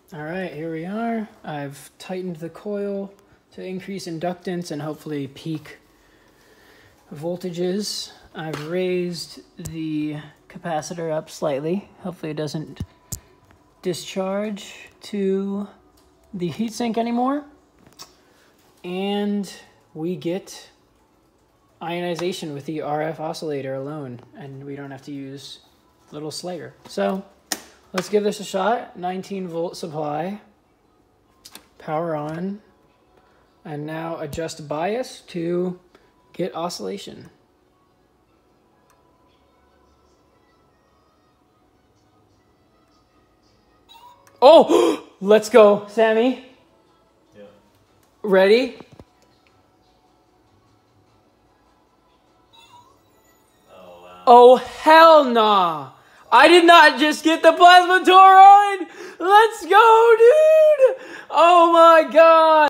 All right, here we are. I've tightened the coil to increase inductance and hopefully peak voltages. I've raised the capacitor up slightly. Hopefully it doesn't discharge to the heatsink anymore. And we get ionization with the RF oscillator alone, and we don't have to use little Slayer. So let's give this a shot. 19-volt supply, power on, and now adjust bias to get oscillation. Oh, let's go, Sammy. Yeah. Ready? Oh, wow. Oh, hell nah. I did not just get the plasma toroid. Let's go, dude. Oh my God.